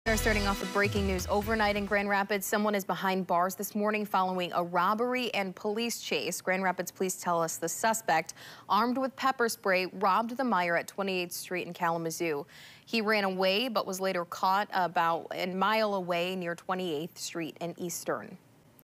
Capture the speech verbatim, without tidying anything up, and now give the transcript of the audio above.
We're starting off with breaking news overnight in Grand Rapids. Someone is behind bars this morning following a robbery and police chase. Grand Rapids police tell us the suspect, armed with pepper spray, robbed the Meijer at twenty-eighth street in Kalamazoo. He ran away but was later caught about a mile away near twenty-eighth street and Eastern.